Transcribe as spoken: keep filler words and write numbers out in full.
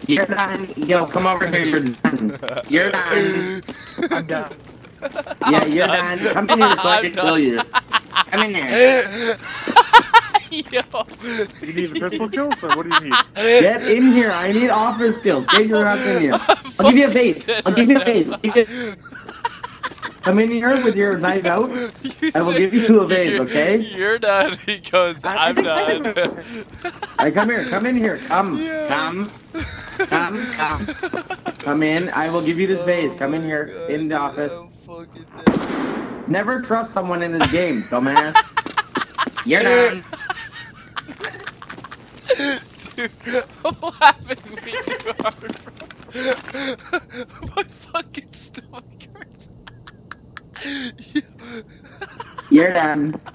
You're done. Yo, come over here. You're done. You're done. I'm done. Yeah, you're done. Come in here so I can kill you. Come in here. Yo. You need the pistol kills, or what do you need? Get in here. I need office skills. Get your ass in here. I'll give you a vase. I'll give you a vase. I'll give you... Come in here with your knife out. You I will say, give you a vase, okay? You're done. He goes, I'm done. Alright, come here. Come in here. Come. Yeah. Come. Come. Come. Come in. I will give you this vase. Come in here. God, In the office. I'm fucking dead. Never trust someone in this game, dumbass. You're done. Dude, what happened to me too hard, bro? My fucking stomach hurts. You're done.